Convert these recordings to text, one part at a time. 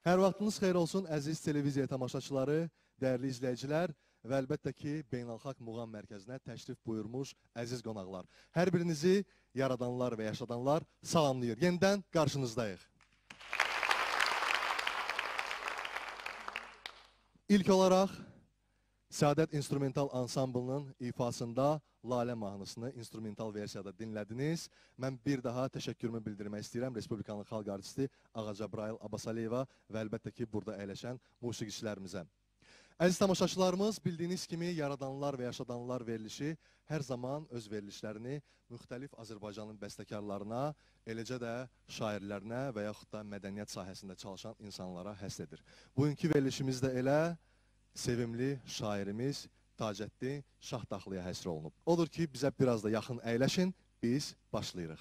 Hər vaxtınız xeyir olsun, əziz televiziya tamaşaçıları, dəyərli izləyicilər və əlbəttə ki, Beynəlxalq Muğam Mərkəzinə təşrif buyurmuş əziz qonaqlar. Hər birinizi yaradanlar və yaşadanlar salamlayır. Yenidən qarşınızdayıq. İlk olaraq, Səadət İnstrumental Ansamblının ifasında Lalə mahnısını instrumental versiyada dinlədiniz. Mən bir daha təşəkkürümü bildirmək istəyirəm Respublikanın xalq artisti Ağa Cəbrayıl Abasaliyeva və əlbəttə ki, burada əyləşən musiqiçilərimizə. Əziz tamaşaçılarımız, bildiyiniz kimi Yaradanlar və Yaşadanlar verilişi hər zaman öz verilişlərini müxtəlif Azərbaycanın bəstəkarlarına, eləcə də şairlərinə və yaxud da mədəniyyət sahəsində çalışan insanlara həsr edir. Bugünkü verilişimiz də elə sevimli şairimiz Tacəddin Şahtaxlıya həsr olunub. Odur ki, bizə biraz da yaxın əyləşin, biz başlayırıq.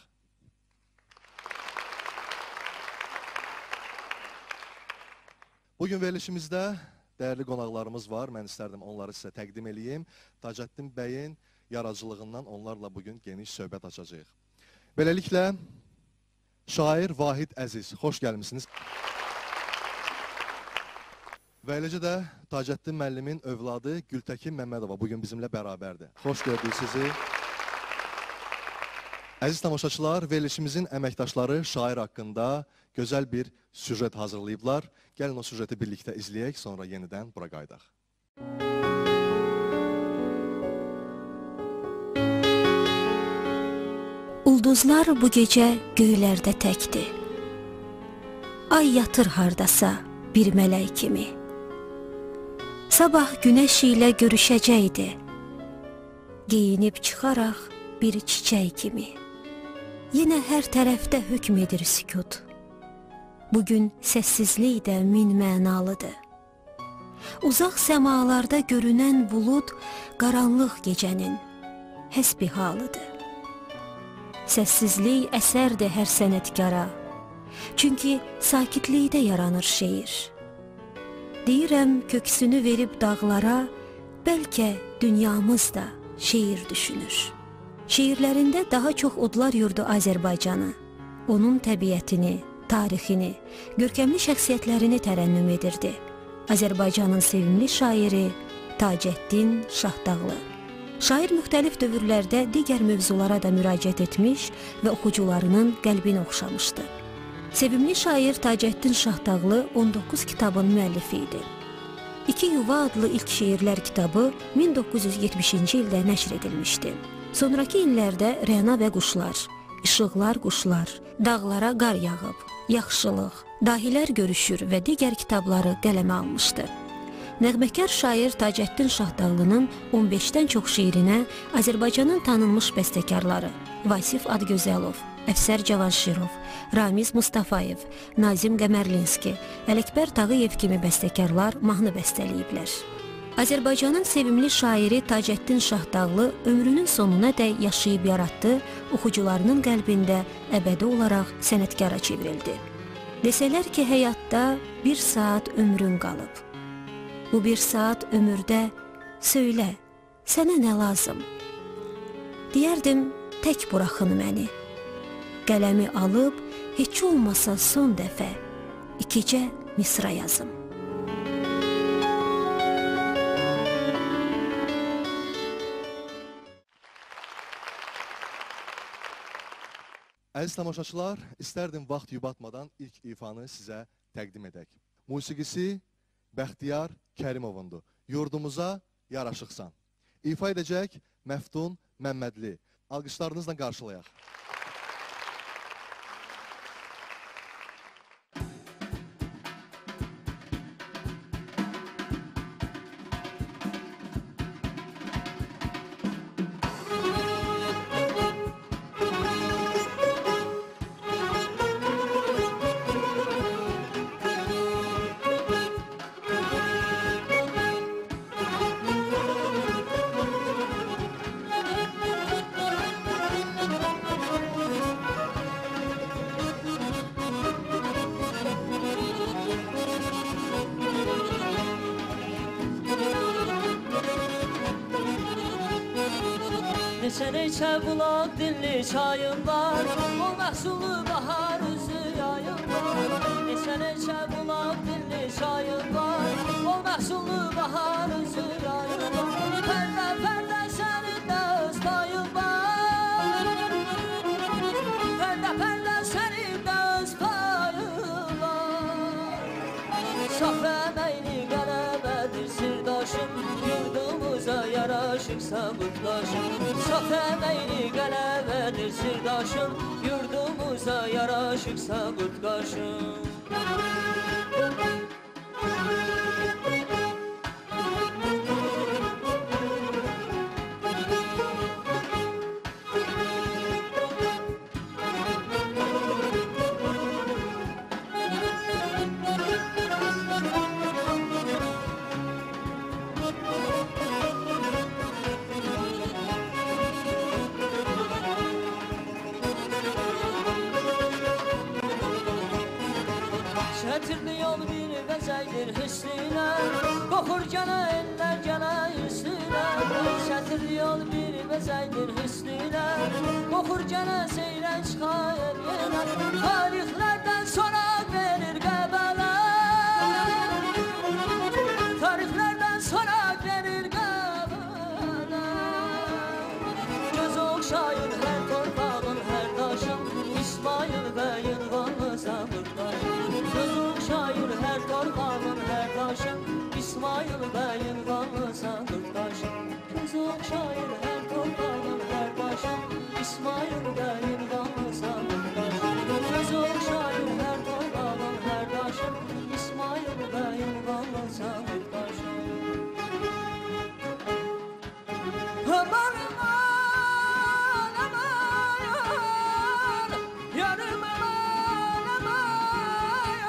Bugün verilişimizdə dəyərli qonaqlarımız var. Mən istərdim onları sizə təqdim edeyim. Tacəddin bəyin yaradıcılığından onlarla bugün geniş söhbət açacağıq. Beləliklə, şair Vahid Əziz, xoş gəlmişsiniz. Və eləcə də Tacəddin müəllimin övladı Gültəkin Məmmədova bugün bizimlə bərabərdir. Xoş gördük sizi. Əziz tamaşaçılar, verilişimizin əməkdaşları şair haqqında gözəl bir süjet hazırlayıblar. Gəlin o süjeti birlikdə izləyək, sonra yenidən bura qaydaq. Ulduzlar bu gecə göylərdə təkdir. Ay yatır hardasa bir mələk kimi. Sabah günəş ilə görüşəcəkdi, geyinib çıxaraq bir çiçək kimi. Yenə hər tərəfdə hökm edir sükut. Bugün səssizlik də min mənalıdır. Uzaq səmalarda görünən bulud qaranlıq gecənin həsbi halıdır. Səssizlik əsərdir hər sənətkara, çünki sakitlikdə yaranır şeir. Deyirəm, köksünü verib dağlara, bəlkə dünyamız da şeir düşünür. Şeirlərində daha çox odlar yurdu Azərbaycanı, onun təbiətini, tarixini, görkəmli şəxsiyyətlərini tərənnüm edirdi. Azərbaycanın sevimli şairi Tacəddin Şahdağlı. Şair müxtəlif dövrlərdə digər mövzulara da müraciət etmiş və oxucularının qəlbini oxşamışdı. Sevimli şair Tacəddin Şahdağlı 19 kitabın müəllifi idi. İki Yuva adlı ilk şeirlər kitabı 1970-ci ildə nəşr edilmişdi. Sonraki illərdə Rəna və quşlar, İşıqlar quşlar, Dağlara qar yağıb, Yaxşılıq, Dahilər görüşür və digər kitabları qələmə almışdı. Nəğməkar şair Tacəddin Şahdağlının 15-dən çox şeirinə Azərbaycanın tanınmış bəstəkarları Vasif Adgözəlov, Əfsər Cavanşirov, Ramiz Mustafayev, Nazim Qəmərlinski, Ələkbər Tağıyev kimi bəstəkarlar mahnı bəstələyiblər. Azərbaycanın sevimli şairi Tacəddin Şahdağlı ömrünün sonuna dək yaşayıb yaratdı, oxucularının qəlbində əbədi olaraq sənətkara çevrildi. Desələr ki, həyatda bir saat ömrün qalıb. Bu bir saat ömürdə söylə, sənə nə lazım? Deyərdim, tək buraxın məni. Qələmi alıb, heç olmasa son dəfə, ikicə misra yazım. Əziz tamaşaçılar, istərdim vaxt yubatmadan ilk ifanı sizə təqdim edək. Musiqisi Bəxtiyar Kərimovundur. Yurdumuza yaraşıqsan. İfa edəcək Məftun Məmmədli. Alqışlarınızla qarşılayaq. Neçə bulaq dilli çayım var, o məhsulu bahar üzü yayım var. Neçə bulaq dilli çayın var. O məhsullu bahar üzür ayın var. Pərdə pərdə sənin də öz payın var. Pərdə pərdə sənin də öz payın var. Saf əməkli qələbədir sirdaşım, yurdumuza yaraşıqsa mutdaşım. Saf əməkli qələbədir sirdaşım, yurdumuza yaraşıqsa mutdaşım. Çətirli yol bir vəzəkdir hüsnünə, qoxur gənə eller gənə üstünə. Çətirli yol bir vəzəkdir hüsnünə, qoxur gənə seyrən çıxayır yenə. Tarixlərdən sonra verir qəbələ, tarixlərdən sonra verir qəbələ. Göz oxşayır hər torpağın, hər daşın, İsmail bəyin qanlı zamırdaşın. Göz oxşayır hər torpağın, hər daşın, İsmail bəyin qanlı zamırdaşın. Göz oxşayır hər torpağın, hər daşın, İsmail bəyin qanlı zamırdaşın. Göz oxşayır hər torpağın, hər daşın, İsmail bəyin qanlı zamırdaşın. Aman aman aman, yarım aman aman.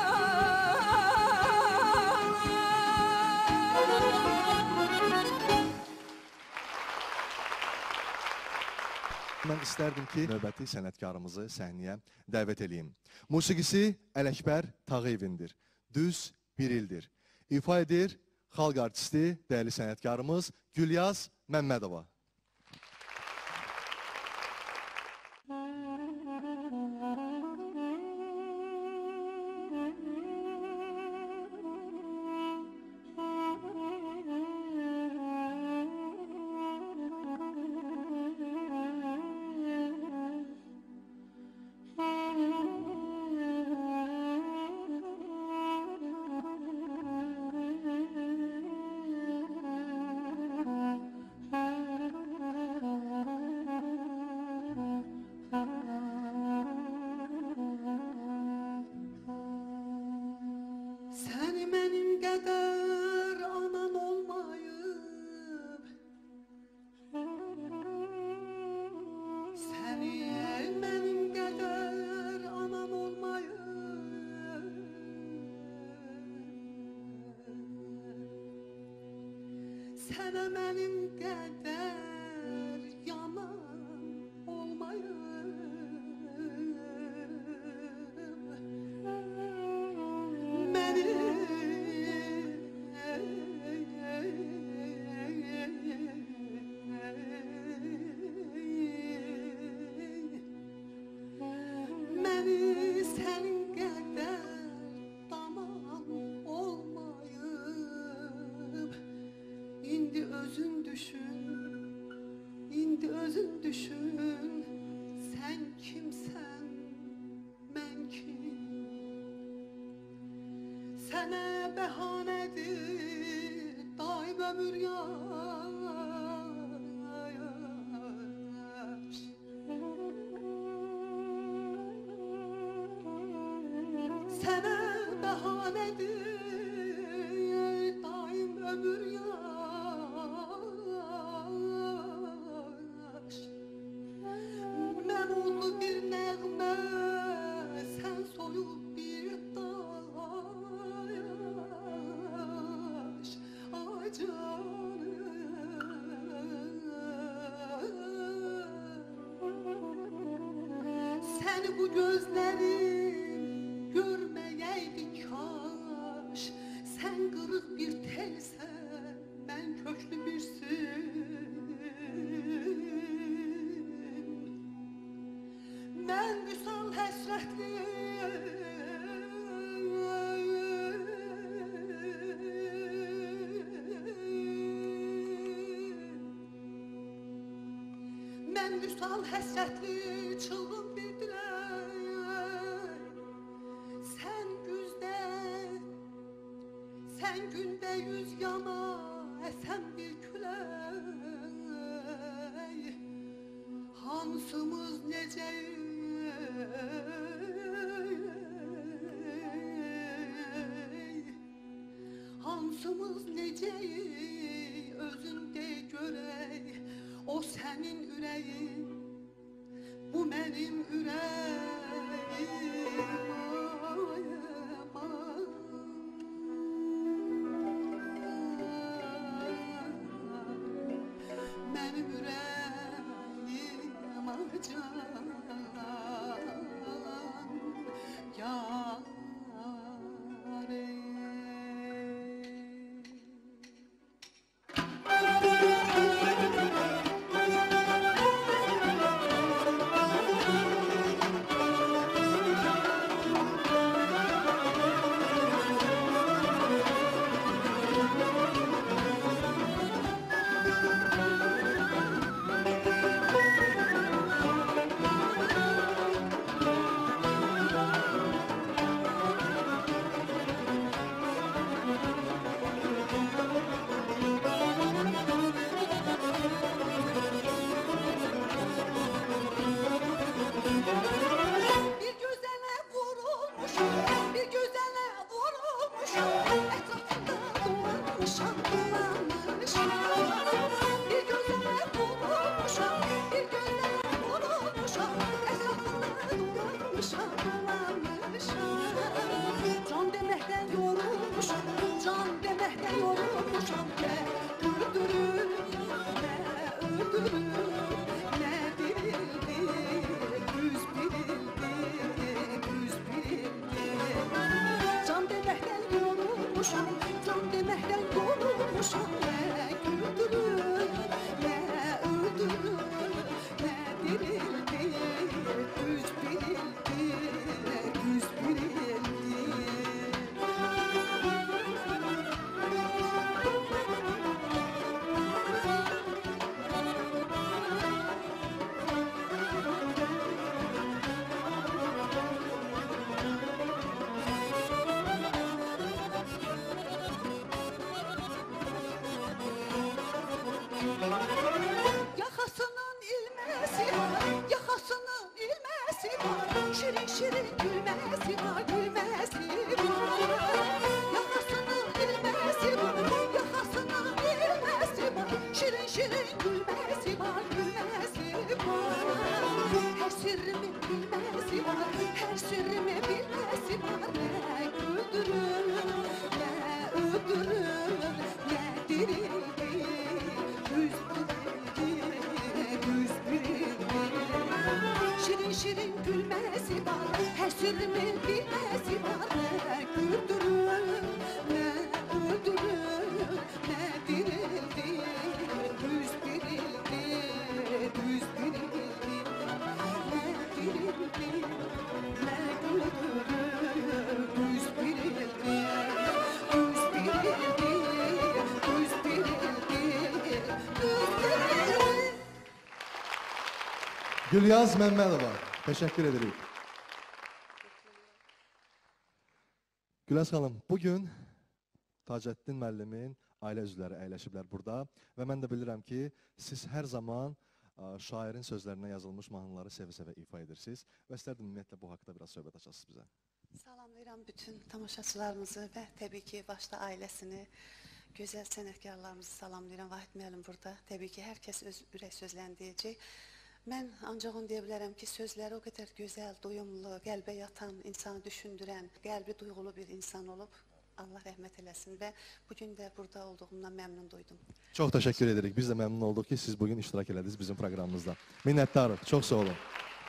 Mən istərdim ki, növbəti sənətkarımızı səhnəyə dəvət edeyim. Musiqisi Ələkbər Tağıyevindir. Düz bir ildir. İfa edir xalq artisti, dəyərli sənətkarımız Gülyaz Məmmədova. Səni mənim qədər anan olmayıb, səni mənim qədər anan olmayıb, sənə mənim qədər yaman olmayıb. Məni sənin qədər tamam olmayıb. İndi özün düşün, sən kimsən, mən kim? Sənə bəhanədir daim ömür yaş. Sənə bəhanədir daim ömür yaş. Məmullu bir nəğmə, sən soyuq bir daş. Ay canım, səni bu gözlərim görməyəydi kaş. Sən qırıq bir telsən, mən köklü bir mən vüsal həsrətli Sen üsal həsrətli çılğın bir dilək. Sen günde 100 yana esen bir külək. Hansımız necə Hansımız necəyi özündə görək. O sənin ürəyin, bu mənim ürəyim. Mənim ürəyim can yar ey. Bir gözələ vurulmuşam, bir gözələ vurulmuşam. Ətrafında dolanmışam, dolanmışam. Bir gözələ vurulmuşam, bir gözələ vurulmuşam. Ətrafında dolanmışam, dolanmışam. Can deməkdən yorulmuşam, can deməkdən yorulmuşam. Nə öldürür, nə öldürür, nə dirildi. Can deməkdən yorulmuşam, can deməkdən yorulmuşam. Nə güldürür, nə öldürür, nə dirildi. Düz birildi, düz birildi. Yakasının ilmesi var, yakasının ilmesi var. Şirin şirin gülmesi var, gülmesi var. Yakasının ilmesi var, yakasının ilmesi var. Şirin şirin gülmesi var, gülmesi var. Her sırrımı bilmesi var, her sırrımı bilmesi var. Ne güldürür, ne öldürür, ne dirildi. Şirin şirin gülmesi var, her sırrımın bilmesi var. Ne güldürür, ne öldürür, ne dirildi. Düz birildi, düz birildi. Ne dirildi, ne güldürür, düz birildi. Düz birildi, düz birildi, düz birildi. Gülyaz Məmmədova, təşəkkür edirik. Gülyaz xanım, bugün Tacəddin müəllimin ailə üzvləri əyləşiblər burada və mən də bilirəm ki, siz hər zaman şairin sözlərinə yazılmış mahnıları sevə-sevə ifa edirsiniz və istərdim ümumiyyətlə bu haqda biraz söhbət açasınız bizə. Salamlayıram bütün tamaşaçılarımızı və təbii ki, başda ailəsini, gözəl sənətkarlarımızı salamlayıram. Vahid müəllim burada. Təbii ki, hər kəs öz ürək sözlərini deyəcək. Mən ancaq onu deyə bilərəm ki, sözləri o qədər gözəl, duyumlu, qəlbə yatan, insanı düşündürən, qəlbi duyğulu bir insan olub. Allah rəhmət eləsin və bugün də burada olduğumdan məmnun duydum. Çox təşəkkür edirik. Biz də məmnun olduq ki, siz bugün iştirak elədiniz bizim proqramımızda. Minnətdarıq. Çox sağ olun.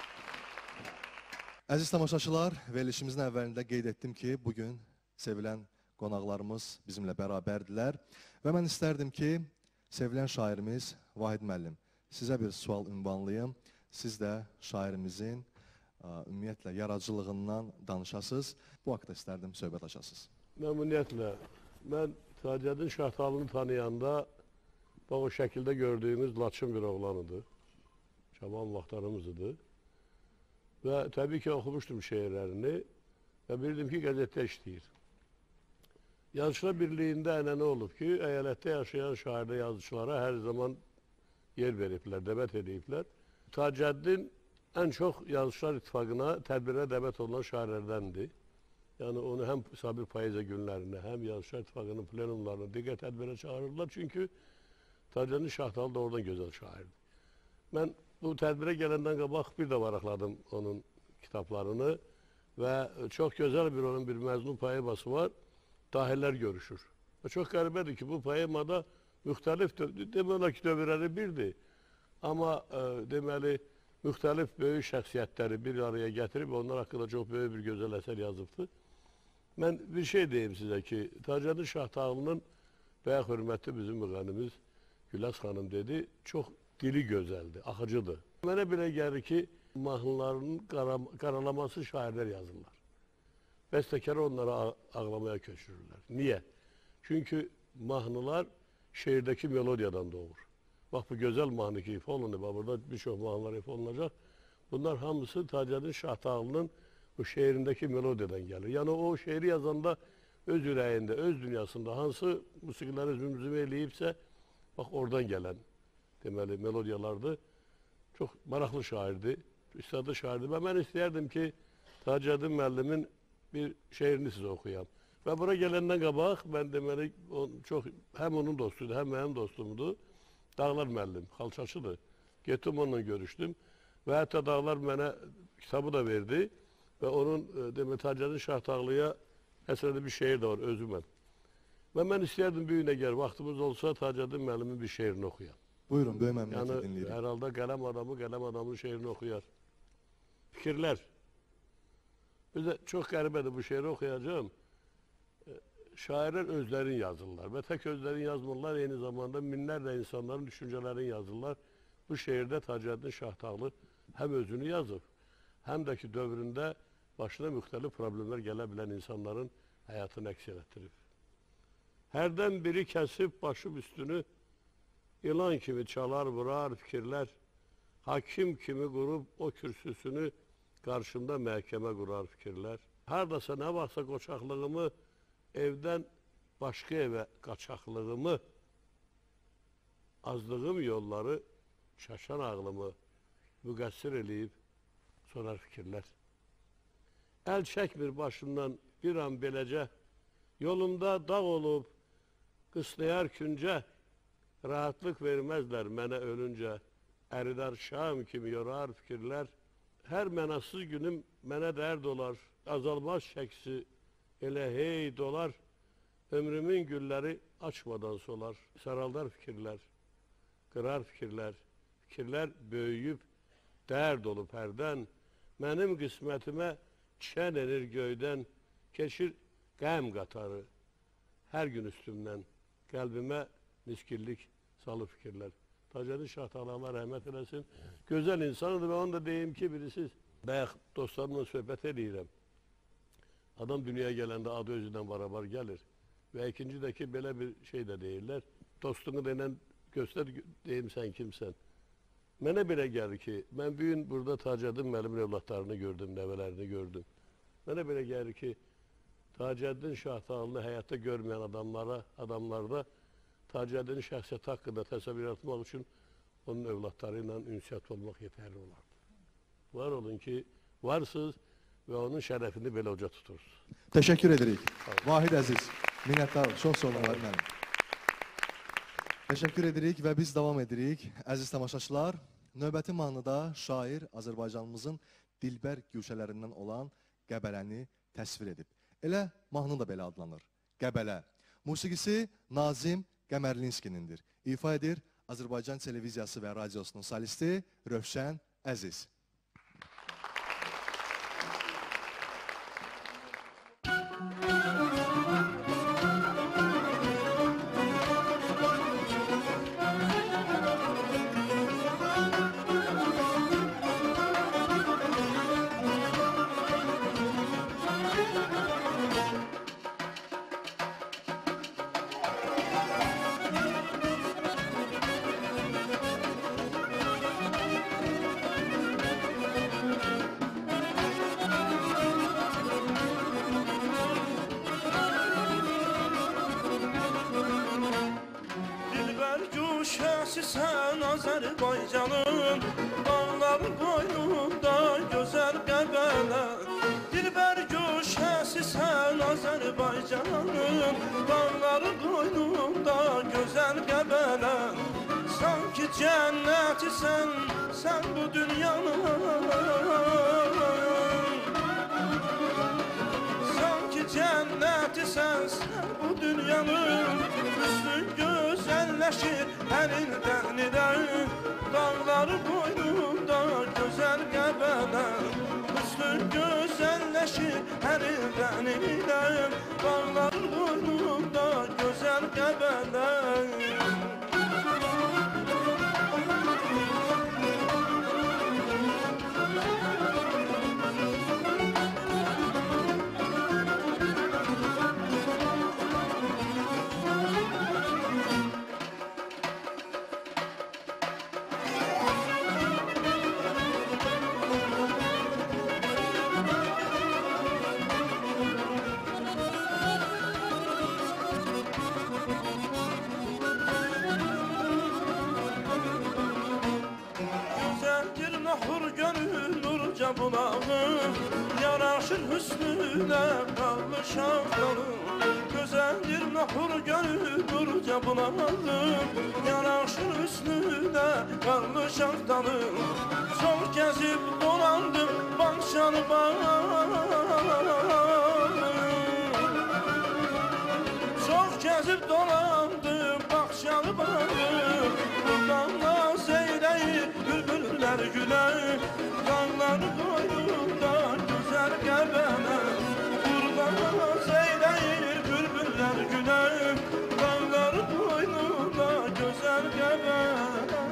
Əziz tamaşaçılar, verilişimizin əvvəlində qeyd etdim ki, bugün sevilən qonaqlarımız bizimlə bərabərdilər və mən istərdim ki, sevilən şairimiz Vahid müəllim, sizə bir sual ünvanlayım. Siz də şairimizin ümumiyyətlə yaradıcılığından danışasınız. Bu haqda istərdim söhbət açasınız. Məmnuniyyətlə. Mən Tacəddin Şahtalını tanıyanda o şəkildə gördüyünüz laçın bir oğlanıdır. Tamam vaxtlarımız idi. Ve tabii ki okumuştum şiirlerini ve bildim ki gazete işleyir. Yazıçılar Birliği'nde ne olub ki, eyalette yaşayan şairde yazıcılara her zaman yer veripler, dəvət edipler. Taceddin en çok Yazıçılar İttifakına tədbirə dəvət olunan şairlerdendi. Yani onu hem Sabir Payize günlerinde hem Yazıçılar İttifakı'nın plenumlarına diğer tədbirə çağırırlar. Çünkü Taceddin Şahtalı da oradan güzel şairdi. Ben bu tədbirə gələndən qabaq bir də varaqladım onun kitaplarını ve çok güzel onun bir məzmun poeması var. Dahiller görüşür. Ve çok qəribədir ki bu poemada müxtəlif, deməli ki dövrləri birdir. Ama deməli müxtəlif böyük şəxsiyyətləri bir araya gətirib onlar haqqında çok böyük bir gözəl əsər yazıbdı. Ben bir şey deyim size ki Taceddin Şahtağlı'nın bayaq hürmetli bizim müğənimiz Güləz xanım dedi, çok dili gözəldir, axıcıdır. Mənə belə gəlir ki mahnılarının qaralaması şairler yazırlar. Bestekarı onlara ağlamaya köçürürler. Niye? Çünkü mahnılar şehirdeki melodiyadan doğur. Bak bu güzel mahnı ki ifa olunur. Burada birçok mahnılar ifa olunacak. Bunlar hamısı Taceddin Şahtağlı'nın bu şehrindeki melodiyadan gelir. Yani o şehri yazanda öz yüreğinde, öz dünyasında hansı musikileri zümzüme eləyibsə bak oradan gelen demeli melodiyalardı. Çok maraklı şairdi. Üstadı şairdi. Ben istəyərdim ki Taceddin müəllimin bir şeirini size okuyam. Ve buraya gelenden qabaq ben deməli çok hem onun dostuydu hem benim dostumdu. Dağlar müəllim, xalçaçıdır. Getdim onunla görüştüm. Ve hatta Dağlar mənə kitabı da verdi. Ve onun deməli Taceddin Şahtağlı'ya eserde bir şeir de var, özümən. Ve ben istəyərdim bir gün eğer vaktimiz olsa Taceddin müəllimin bir şeirini okuyam. Buyurun, böyük məmnuniyyətlə Yani dinləyirik. herhalde kalem adamın şeirini okuyar. Fikirler. Bir de çok qəribədir bu şeiri okuyacağım. Şairler özlerin yazırlar ve tek özlerin yazmırlar, aynı zamanda minlerle insanların düşüncelerini yazırlar. Bu şehirde Taceddin Şahtağlı hem özünü yazıp hem de ki dövründe başına müxtəlif problemler gelebilen insanların hayatını əks ettirib. Herden biri kesip başım üstünü ilan kimi çalar vurar fikirler. Hakim kimi kurup o kürsüsünü karşımda məhkəmə kurar fikirler. Hardasa ne varsa qoçaqlığımı evden başka eve kaçaklığımı, azdığım yolları, şaşan ağlımı müqəssir eləyib sorar fikirler. El çəkmir başımdan bir an beləcə, yolumda dağ olub, qıslayar küncə, rahatlık vermezler mənə ölünce, əridar şam kimi yorar fikirler. Her mənasız günüm mənə dərd olar, azalmaz şəksi, elə hey dolar, ömrümün gülleri açmadan solar, saraldar fikirler, kırar fikirler, fikirler böyüyüp, dərd olup hərdən, mənim qismətimə çən enir göydən, keçir qəm qatarı, her gün üstümdən, qəlbimə niskillik salı fikirler. Taceddin Şahtağlı Allah rahmet eylesin. Güzel insanıdır ve onu da deyim ki birisiz. Bayaq dostlarımla söhbət edirəm. Adam dünyaya gelende adı özünden beraber gelir. Ve ikincideki belə bir şey de değiller. Dostunu denen göster deyim sen kimsen. Mənə belə gəlir ki, ben bir gün burada Taceddin müəllimin evlatlarını gördüm, nəvələrini gördüm. Mənə belə gəlir ki, Taceddin Şahtağlı'nı hayatta görmeyen adamlarda Taceddin'in şəxsiyyəti hakkında təsəvvür yaratmaq için onun evlatlarıyla ünsiyyət olmaq yeterli olardı. Var olun ki, varsınız ve onun şərəfini belə uca tuturuz. Teşekkür edirik. Vahid Əziz, minnətdarım. Çox sağ olun Vahid müəllim. Teşekkür edirik ve biz devam edirik. Əziz tamaşaçılar, növbəti mahnıda şair Azərbaycanımızın dilbər güşələrindən olan Qəbələni təsvir edib. Elə mahnı da belə adlanır. Qəbələ. Musiqisi Nazim Qəmərlinskinindir. İfa edir Azərbaycan Televiziyası və Radiosunun solisti Rövşən Əziz. sen Azerbaycanın dağların boynunda güzel Qəbələ. Dilber güşəsi sen Azerbaycanın dağların boynunda güzel Qəbələ. Sanki cenneti sen bu dünyanın. Sanki cenneti sen bu dünyanın. Üstün güzelleşir her ilden ile. Dağları boynunda güzel Qəbələ. Üstün güzelleşir her ilden ile. Dağları boynunda güzel Qəbələ. Bulağı yaraşır hüsnüne kallı şaftalı. Güzeldir nahur gönül bulağı yaraşır hüsnüne kallı şaftalı. Çok gezip dolandım Bahçalı bağı. Çok gezip dolandım Bahçalı bağı. Buradan naz eyleyir bülbüller güler. Dağlar boynunda güzel Qəbələ. Buradan seyreyir bülbüller güler. Dağlar boynunda güzel Qəbələ.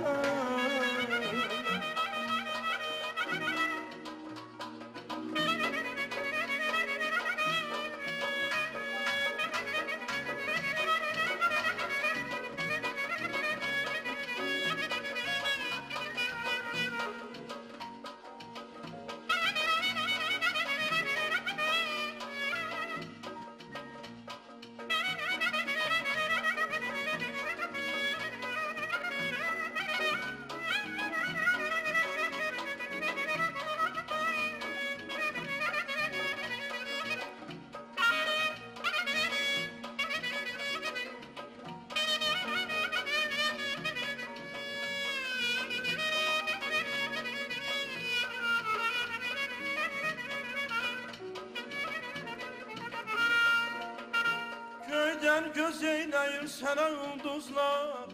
Göyden göz eyleyir sana ulduzlar.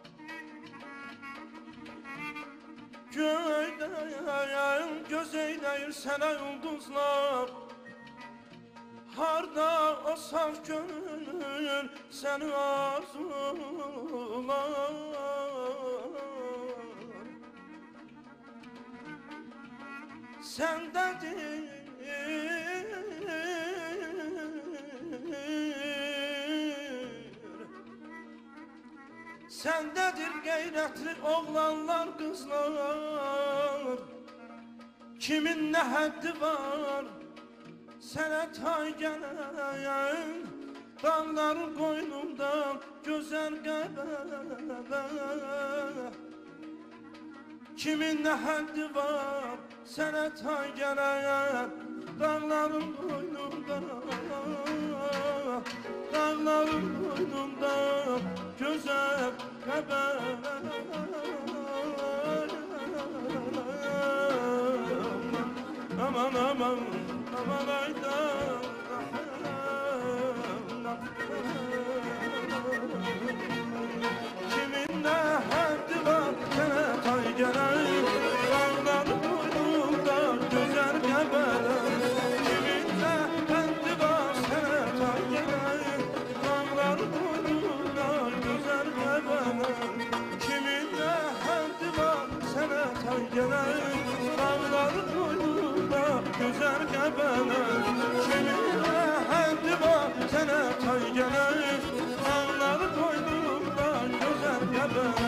Göyden göz eyleyir sana ulduzlar. Harda o saf gönül seni arzular. Sendedir sendedir gayretli oğlanlar kızlar. Kimin ne haddi var sana tay gelen. Dağların koynunda güzel Qəbələ. Kimin ne haddi var sana tay gelen. Dağların koynunda, dağların koynunda güzel Qəbələ. Aman aman aman aydan. Kimin ne haddi var sana tay gelen. Dağların koynunda güzel Qəbələ. Kimin ne haddi var sana tay gelen. Dağların koynunda güzel Qəbələ. Kimin ne haddi var sana tay gelen. Dağların koynunda güzel Qəbələ. Kimin ne haddi var sana tay gelen. Dağların koynunda güzel Qəbələ.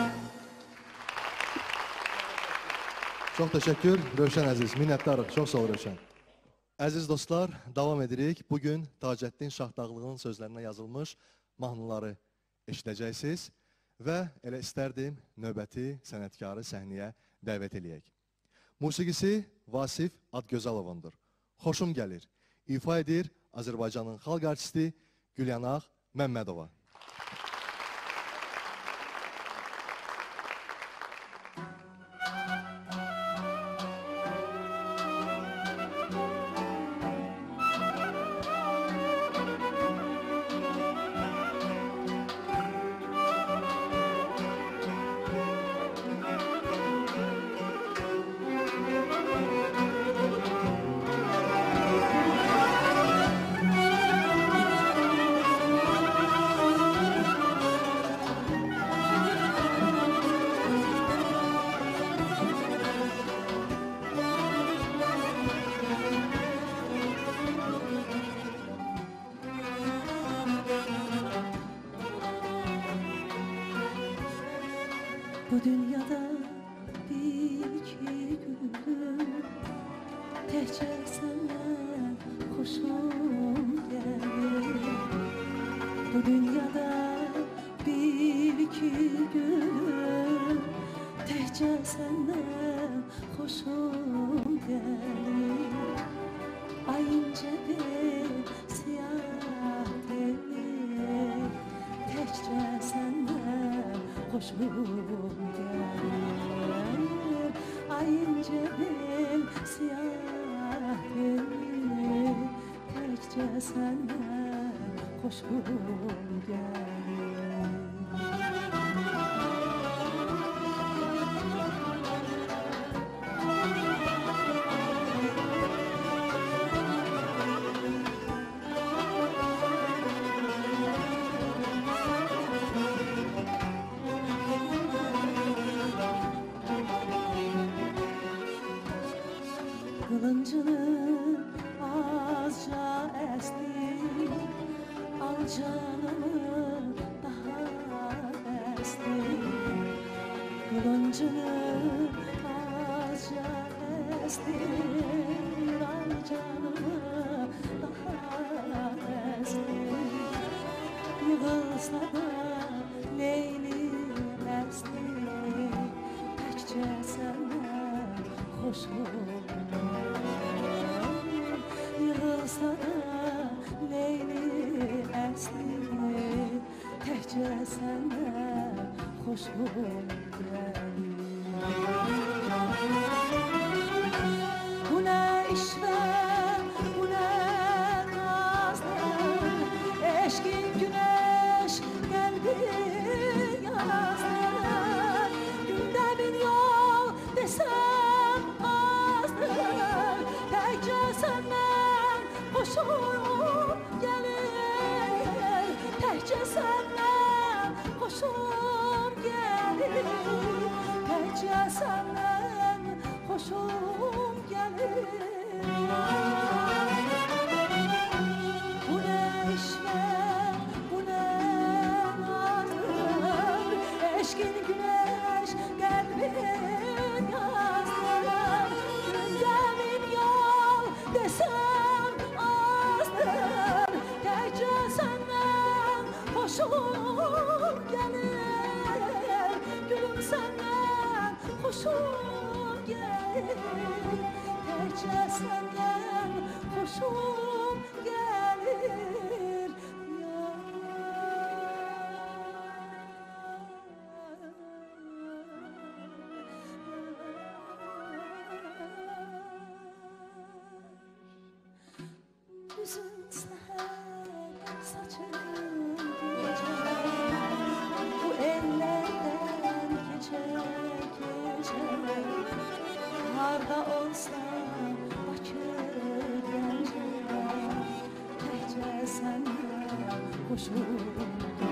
Çox təşəkkür Rövşən əziz, minnətdarıq. Çox sağ ol Rövşən. Əziz dostlar, davam edirik. Bugün Tacəddin Şahdağlının sözlərinə yazılmış mahnıları eşidəcəksiniz. Və elə istərdim növbəti sənətkarı səhnəyə dəvət eləyək. Musiqisi Vasif Adgözalovundur. Xoşum gəlir. İfa edir Azərbaycanın xalq artisti Gülyanaq Məmmədova. Bu dünyada bir iki güldüm, təkcə səndən xoşum gəlir. Bu dünyada bir iki güldüm, təkcə səndən xoşum gəlir. Ay incə bir siyah telli, təkcə səndən xoşum gəlir. Ay incə bir siyah telli, təkcə səndən xoşum gəlir. Kılıncını azca esti, al canımı daha esti. Kılıncını azca esti, al canımı daha esti. Yığılsa da Leylim esti, təkcə səndən xoşum. Yığılsa da Leyli əsli, təkcə səndən xoşum gəlir. Bu nə işvər, bu nə nazdır, eşqin güneş qəlbi yazdır. Gündə bir yol desəm azdır, təkcə səndən xoşum gəlir. Təkcə səndən xoşum gəlir. Təkcə səndən xoşum gəlir. Bu nə işvər, bu nə nazdır, eşqin güneş qəlbin yazdır. Gündə bir yol desəm azdır, təkcə səndən xoşum gəlir. Gülüm səndən xoşum gəlir. Təkcə səndən xoşum gəlir. Üzün səhər, saçın gecə, bu ellərdən keçə-keçə. Harda olsa Bakı Gəncə, təkcə səndən xoşum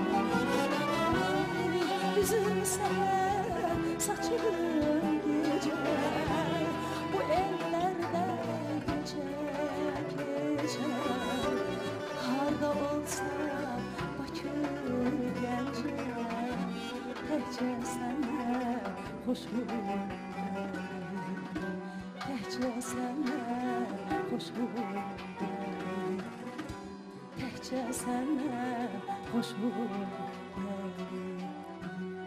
gəlir. Üzün səhər, saçın gecə, bu ellərdən keçə-keçə. Harda olsa Bakı Gəncə, təkcə səndən xoşum gəlir. Təkcə səndən xoşum gəlir. Təkcə səndən xoşum gəlir.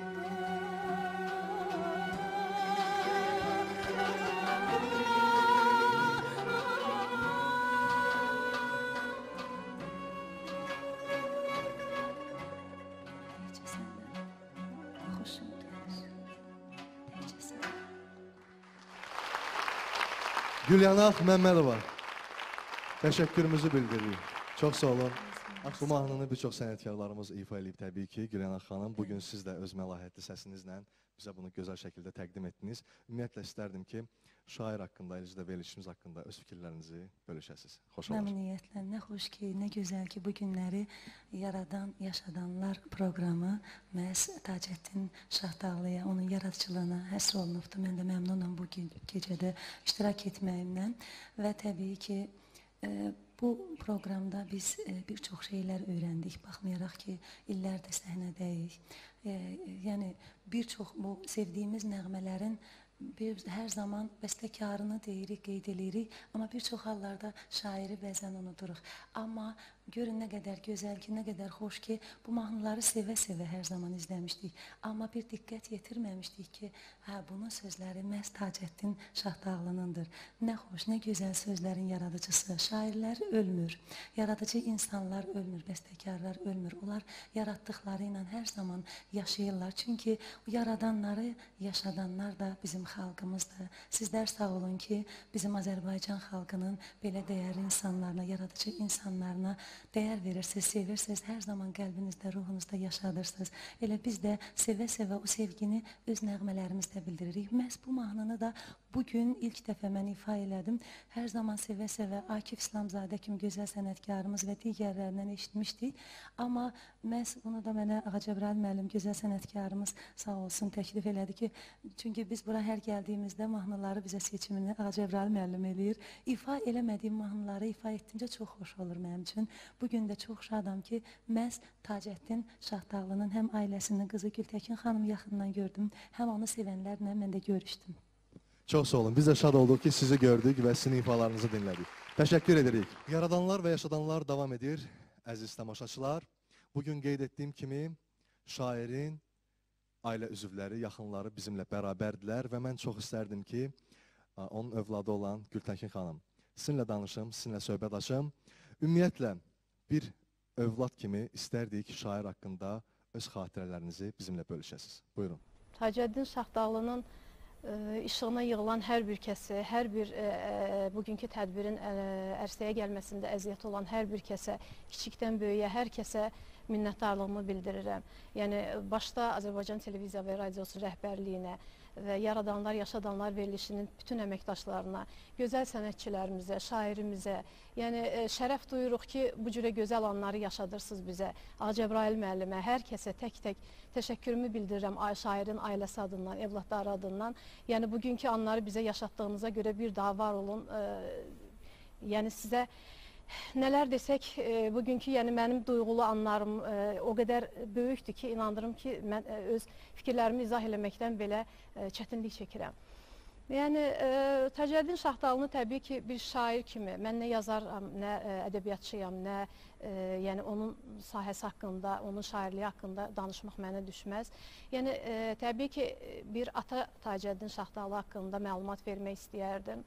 Gülyanaq Məmmədova. Təşəkkürümüzü bildiririk. Çox sağ olun. Bu mahnını bir çox sənətkarlarımız ifa edib təbii ki. Gülyanaq xanım, bugün siz də öz məlahətli səsinizlə bizə bunu gözəl şəkildə təqdim etdiniz. Ümumiyyətlə istərdim ki, şair haqqında, eləcə də verilişimiz haqqında öz fikirlərinizi bölüşəsiniz. Xoş olar. Məmnuniyyətlə, nə xoş ki, nə gözəl ki, bu günləri yaradan, yaşadanlar proqramı məhz Tacəddin Şahdağlıya, onun yaradıcılığına həsr olunubdur. Mən də məmnunam bu gecədə iştirak etməyimdən və təbii ki, bu proqramda biz bir çox şeylər öyrəndik, baxmayaraq ki, illərdə səhnədəyik. Yəni, bir çox bu sevdiyimiz nəğmələrin hər zaman bəstəkarını deyirik, qeyd edirik, amma bir çox hallarda şairi bəzən unuduruq. Amma görün nə qədər gözəl ki, nə qədər xoş ki, bu mahnıları sevə-sevə hər zaman izləmişdik. Amma bir diqqət yetirməmişdik ki, bunun sözləri məhz Tacəddin Şahdağlınındır. Nə xoş, nə gözəl sözlərin yaradıcısı. Şairlər ölmür, yaradıcı insanlar ölmür, bəstəkarlar ölmür. Onlar yaratdıqları ilə hər zaman yaşayırlar. Çünki yaradanları yaşadanlar da bizim xalqımızdır. Sizlər sağ olun ki, bizim Azərbaycan xalqının belə dəyərli insanlarına, yaradıcı insanlarına dəyər verirsiniz, sevirsiniz, hər zaman qəlbinizdə, ruhunuzda yaşadırsınız. Elə biz də sevə-sevə o sevgini öz nəğmələrimizdə bildiririk. Məhz bu mahnını da bugün ilk dəfə mən ifa elədim. Hər zaman sevə-sevə Akif İslamzadə kimi gözəl sənətkarımız və digərlərindən eşitmişdik. Amma məhz bunu da mənə Ağa Cəbrayıl müəllim, gözəl sənətkarımız sağ olsun təklif elədi ki, çünki biz bura hər gəldiyimizdə mahnıları bizə seçimini Ağa Cəbrayıl müəllim eləyir. İfa eləmədiyim mahnıları ifa etdimcə çox xoş olur mənim üçün. Bugün də çox şadam ki, məhz Tacəddin Şahdağlının həm ailəsinin qızı Gültəkin xanım yaxından gördüm, həm onu sevənlərlə mən də görüşdüm. Çox sağ olun. Biz də şad olduq ki, sizi gördük və sizin ifalarınızı dinlədik. Təşəkkür edirik. Yaradanlar və yaşadanlar davam edir, əziz tamaşaçılar. Bugün qeyd etdiyim kimi, şairin ailə üzvləri, yaxınları bizimlə bərabərdirlər və mən çox istərdim ki, onun övladı olan Gültəkin xanım, sizinlə danışım, sizinlə söhbət açım. Ümumiyyətlə, bir övlad kimi istərdik ki, şair haqqında öz xatirələrinizi bizimlə bölüşəsiniz. Buyurun. Tacəddin Şahdağlının işığına yığılan hər bir kəsi, hər bir bugünkü tədbirin ərsəyə gəlməsində əziyyət olan hər bir kəsə, kiçikdən böyüyə, hər kəsə minnətdarlığımı bildirirəm. Yəni, başda Azərbaycan Televiziya və Radiosu rəhbərliyinə və Yaradanlar, Yaşadanlar verilişinin bütün əməkdaşlarına, gözəl sənətçilərimizə, şairimizə, yəni şərəf duyuruq ki, bu cürə gözəl anları yaşadırsınız bizə. Ağa Cəbrayıl müəllimə, hər kəsə tək-tək təşəkkürümü bildirirəm şairin ailəsi adından, evlatları adından. Yəni, bugünkü anları bizə yaşatdığınıza görə bir daha var olun. Yəni, sizə nələr desək, bugünkü mənim duyğulu anlarım o qədər böyükdür ki, inandırım ki, mən öz fikirlərimi izah eləməkdən belə çətinlik çəkirəm. Yəni, Tacəddin Şahdağlını təbii ki, bir şair kimi, mən nə yazaram, nə ədəbiyyatçıyam, nə onun sahəsi haqqında, onun şairliyi haqqında danışmaq mənə düşməz. Yəni, təbii ki, bir ata Tacəddin Şahdağlı haqqında məlumat vermək istəyərdim.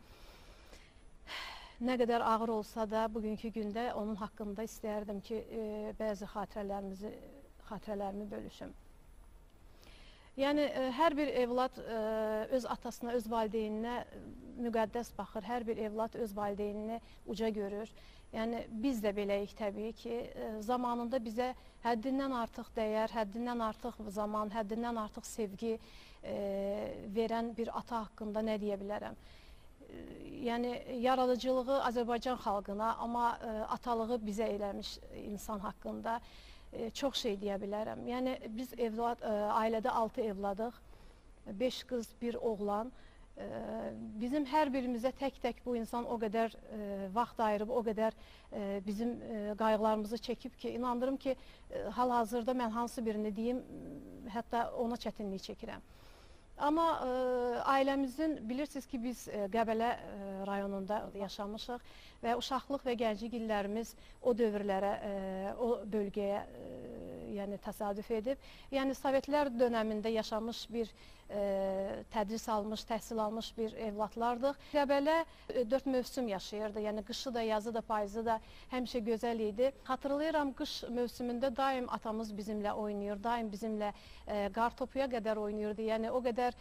Nə qədər ağır olsa da, bugünkü gündə onun haqqında istəyərdim ki, bəzi xatirələrimi bölüşüm. Yəni, hər bir evlad öz atasına, öz valideyninə müqəddəs baxır, hər bir evlad öz valideynini uca görür. Yəni, biz də beləyik təbii ki, zamanında bizə həddindən artıq dəyər, həddindən artıq zaman, həddindən artıq sevgi verən bir ata haqqında nə deyə bilərəm? Yəni, yaradıcılığı Azərbaycan xalqına, amma atalığı bizə eləmiş insan haqqında çox şey deyə bilərəm. Yəni, biz ailədə 6 evladıq, 5 qız, 1 oğlan. Bizim hər birimizə tək-tək bu insan o qədər vaxt ayırıb, o qədər bizim qayğılarımızı çəkib ki, inandırım ki, hal-hazırda mən hansı birini deyim, hətta ona çətinlik çəkirəm. Amma ailəmizin, bilirsiniz ki, biz Qəbələ rayonunda yaşamışıq və uşaqlıq və gənclik illərimiz o dövrlərə, o bölgəyə təsadüf edib. Yəni, Sovetlər dönəmində yaşamış bir tədris almış, təhsil almış bir evladlardıq. Qəbələ 4 mövsüm yaşayırdı. Yəni qışı da, yazı da, payızı da həmişə gözəl idi. Xatırlayıram, qış mövsümündə daim atamız bizimlə oynayır, daim bizimlə qar topuya qədər oynayırdı. Yəni o qədər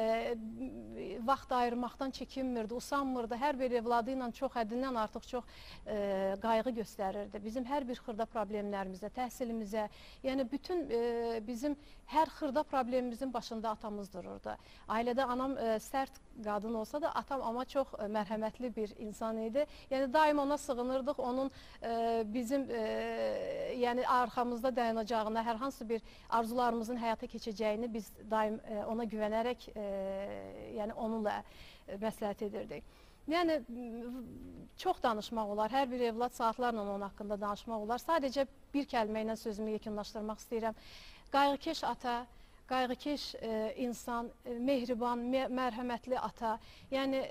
vaxt ayırmaqdan çəkinmirdi, usanmırdı. Hər bir evladı ilə çox həddindən artıq çox qayğı göstərirdi. Bizim hər bir xırda problemlərimizə, təhsilimizə, yəni bütün bizim hər xırda problemimizin başında atamız dururdu. Ailədə anam sərt qadın olsa da atam amma çox mərhəmətli bir insan idi. Yəni daim ona sığınırdıq, onun bizim yəni arxamızda dayanacağına, hər hansı bir arzularımızın həyata keçəcəyini biz daim ona güvənərək yəni onunla məsləhət edirdik. Yəni çox danışmaq olar, hər bir evlad saatlarla onun haqqında danışmaq olar. Sadəcə bir kəlmə ilə sözümü yekunlaşdırmaq istəyirəm. Qayğıkeş ata, qayğıkeş insan, mehriban, mərhəmətli ata, yəni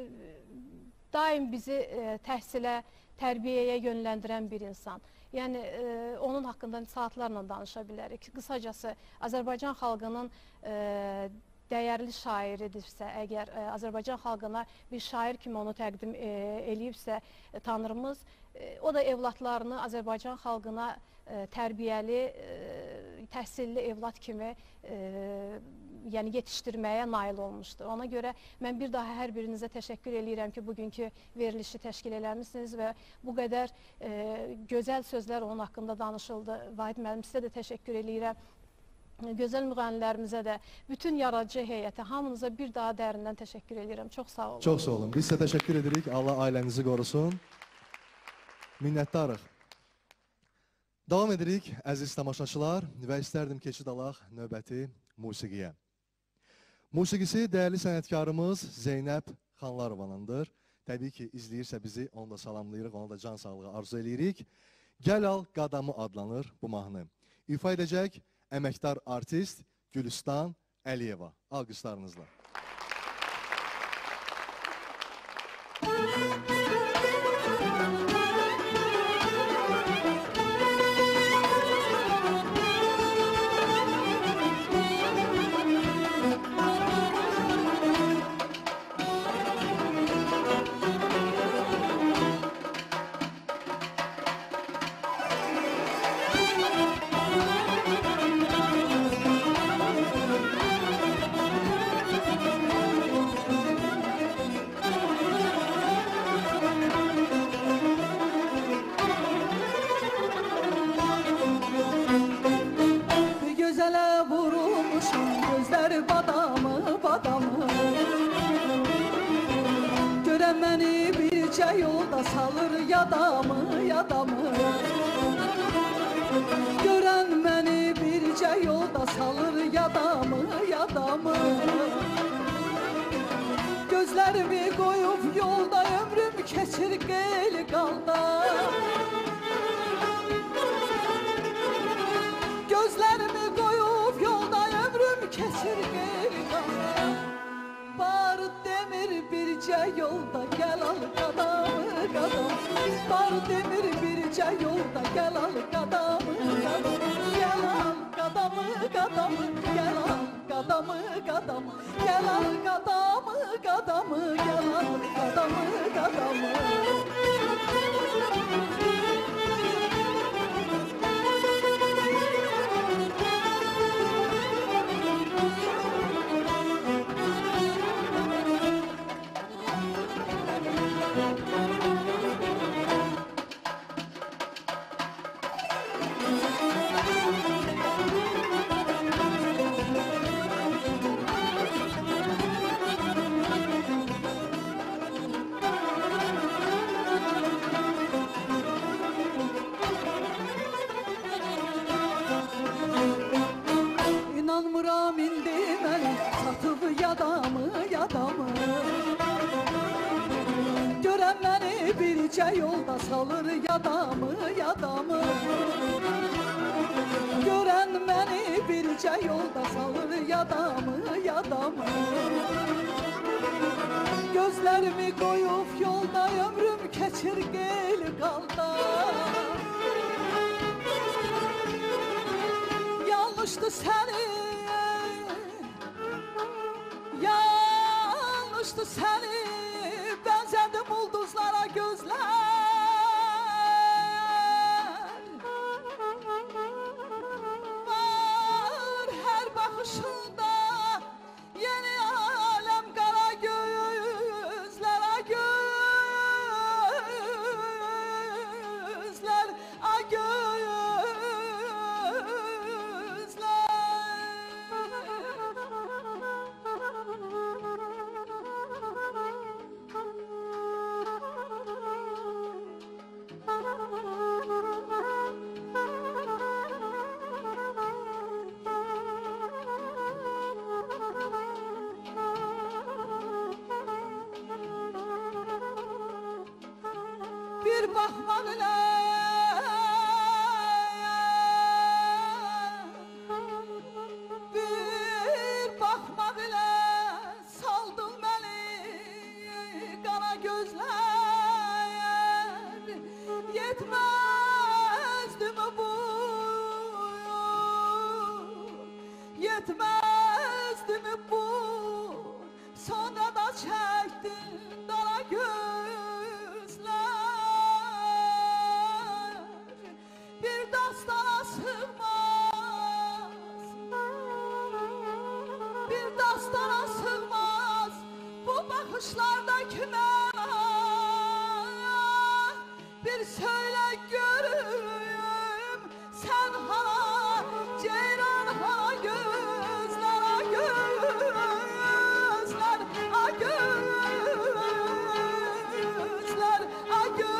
daim bizi təhsilə, tərbiyəyə yönləndirən bir insan. Yəni onun haqqında saatlarla danışa bilərik. Qısacası Azərbaycan xalqının dəyərli şairidirsə, əgər Azərbaycan xalqına bir şair kimi onu təqdim eləyibsə Tanrımız, o da evladlarını Azərbaycan xalqına tərbiyəli, təhsilli evlad kimi yəni yetişdirməyə nail olmuşdur. Ona görə mən bir daha hər birinizə təşəkkür eləyirəm ki, bugünkü verilişi təşkil eləmişsiniz və bu qədər gözəl sözlər onun haqqında danışıldı. Vahid müəllim, sizə də təşəkkür eləyirəm. Gözəl müğənnilərimizə də, bütün yaradıcı heyətə, hamınıza bir daha dərindən təşəkkür edirəm. Çox sağ olun. Çox sağ olun. Biz sizə təşəkkür edirik. Allah ailənizi qorusun. Minnətdarıq. Davam edirik, əziz tamaşaçılar və istərdim keçid alaq növbəti musiqiyə. Musiqisi dəyərli sənətkarımız Zeynəb Xanlarovanındır. Təbii ki, izləyirsə bizi, onu da salamlayırıq, ona da can sağlığı arzu edirik. Gəl al qadamı adlanır bu mahnı. İfa edəcək əməkdar artist Gülüstan Əliyeva. Alqışlarınızla. Yolda salır yadamı, yadamı. Görən məni bircə yolda salır yadamı, yadamı. Gözlərimi qoyub yolda ömrüm keçir qeyl qalda. Gözlərimi qoyub yolda ömrüm keçir qeyl qalda. Bar demir bircə yolda gəl al qadamı, qadam. Bar demir bircə yolda gəl al qadamı, qadam. Gəl al qadamı, qadamı, gəl al qadamı, qadamı. Gəl al qadamı, qadamı, gəl al qadamı, qadamı. İnanmıram indi mən satıb yadamı, yadamı. Görən məni bircə yolda salır yadamı, yadamı. Görən məni bircə yolda salır yadamı, yadamı. Gözlərimi qoyub yolda ömrüm keçir qeyl qalda. Yanlışdı səni bakmaq ilə bir bakmaq ilə saldın məni qara gözlər yetməzdi mi bu yetməzdi mi bu sonra da çəkdin qara gözlər bir dastana sığmaz bir dastana sığmaz bu bakışlarda kimə bir söyle görüm sen hala ceyran hala gözler a gözler a gözler a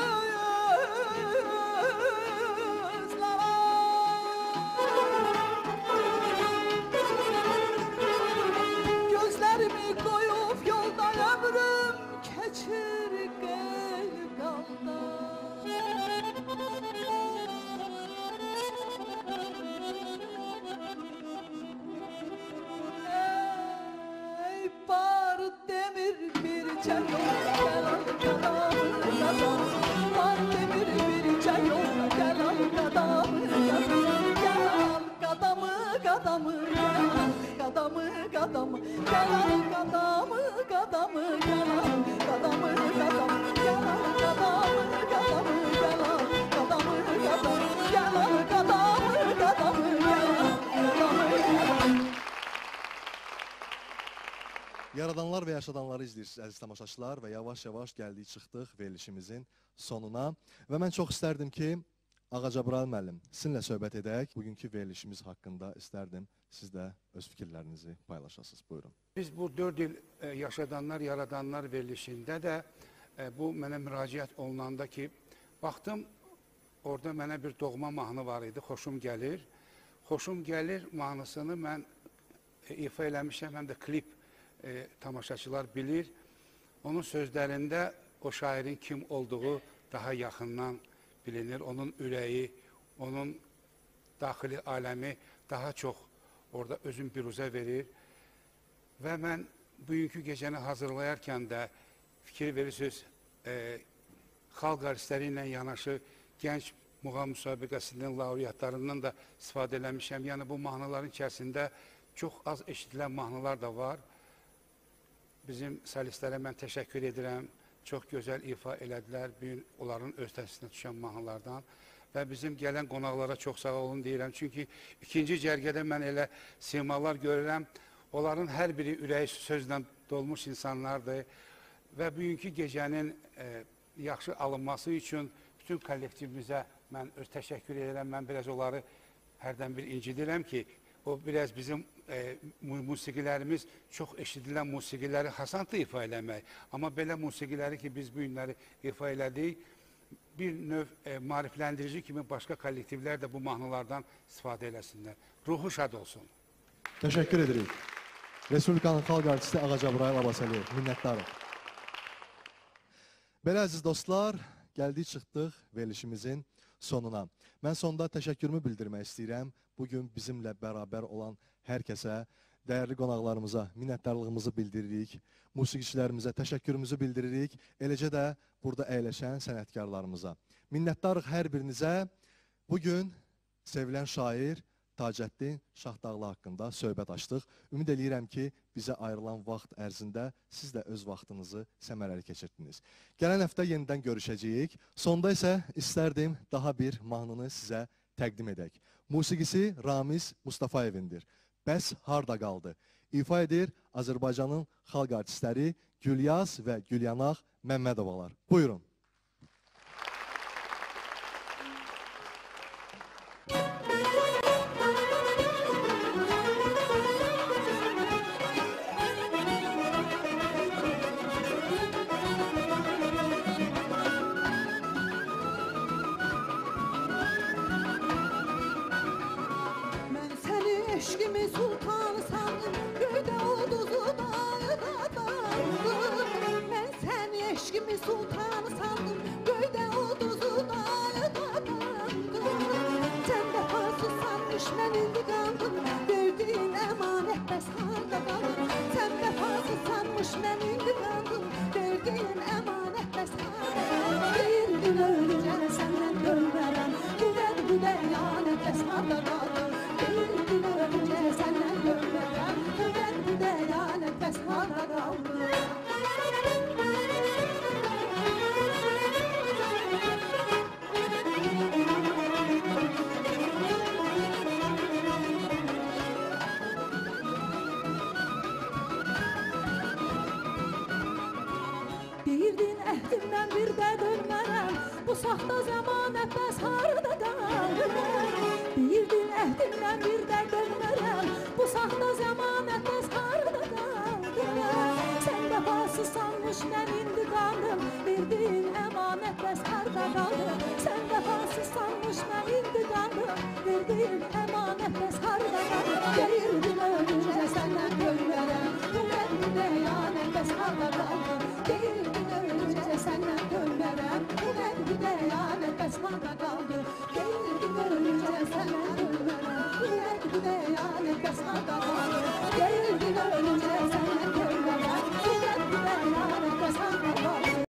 gözlerimi koyup yolda ömrüm keçir qalda ey bar demir bircə yolda gəl al qadamı qadam bar demir bircə yolda gəl al qadamı qadam gəl al qadamı qadamı gəl al qadamı qadamı gəl al qadamı qadamı gəl al qadamı qadamı gəl al qadamı qadamı gəl al qadamı qadamı gəl al qadamı qadamı gəl al qadamı qadamı Yaradanlar və yaşadanları izləyirsiniz əziz tamaşaçılar və yavaş-yavaş gəldik çıxdıq verilişimizin sonuna və mən çox istərdim ki Ağacabrayıl müəllim sizinlə söhbət edək. Bugünkü verilişimiz haqqında istərdim siz də öz fikirlərinizi paylaşasınız. Buyurun. Biz bu 4 il yaşadanlar, yaradanlar verilişində də bu mənə müraciət olunanda ki baxdım orada mənə bir doğma mahnı var idi. Xoşum gəlir. Xoşum gəlir mahnısını mən ifa eləmişəm, həm də klip tamaşaçılar bilir. Onun sözlərində o şairin kim olduğu daha yaxından bilinir. Onun ürəyi, onun daxili aləmi daha çox orada özün biruzə verir. Və mən bugünkü gecəni hazırlayarkən də fikir verirsiniz, xalq artistləri ilə yanaşı gənc muğam müsabiqəsinin laureatlarından da istifadə eləmişəm. Yəni bu mahnıların içərisində çox az eşidilən mahnılar da var. Bizim solistlərə mən təşəkkür edirəm. Çox gözəl ifa elədilər onların öhdəsinə düşən mahnılardan. Və bizim gələn qonaqlara çox sağ olun deyirəm. Çünki ikinci cərgədə mən elə simalar görürəm. Onların hər biri ürəyi sözlə dolmuş insanlardır. Və bugünkü gecənin yaxşı alınması üçün bütün kollektivimizə mən öz təşəkkür edirəm. Mən biraz onları hərdən bir incidirəm ki, o biraz bizim musiqilərimiz çox eşidilən musiqiləri hasantlı ifa eləmək. Amma belə musiqiləri ki, biz bu günləri ifa elədik, bir növ marifləndirici kimi başqa kollektivlər də bu mahnılardan istifadə eləsinlər. Ruhu şad olsun. Təşəkkür edirik. Respublikanın xalq artisti Ağacabrayıl Abbasəliyev, minnətdarım. Belə əziz dostlar, gəldik çıxdıq verilişimizin sonuna. Mən sonda təşəkkürümü bildirmək istəyirəm. Bugün bizimlə bərabər olan hər kəsə, dəyərli qonaqlarımıza minnətdarlığımızı bildiririk, musiqiçilərimizə təşəkkürümüzü bildiririk, eləcə də burada əyləşən sənətkarlarımıza. Minnətdarıq hər birinizə. Bugün sevilən şair Tacəddin Şahdağlı haqqında söhbət açdıq. Ümid eləyirəm ki, bizə ayrılan vaxt ərzində siz də öz vaxtınızı səmərəli keçirdiniz. Gələn həftə yenidən görüşəcəyik. Sonda isə istərdim daha bir mahnını sizə təqdim edək. Musiqisi Ramiz Mustafayevindir. Bəs harda qaldı? İfa edir Azərbaycanın xalq artistləri Gülyaz və Gülyanaq Məmmədovalar. Buyurun. Eşkimi sultan sandım, göydə ulduzu dağda. Mən səni eşkimi sultan sandım. saxta zəmanət bəs harda qaldı? Bildin əhdimdən bir də dönmərəm, bu saxta zəmanət bəs harda qaldı? Sən vəfasız sanmış mən intiqamım, verdin əmanət bəs harda qaldı? Sən vəfasız sanmış mən intiqamım, verdin əmanət bəs harda qaldı? Deyirdi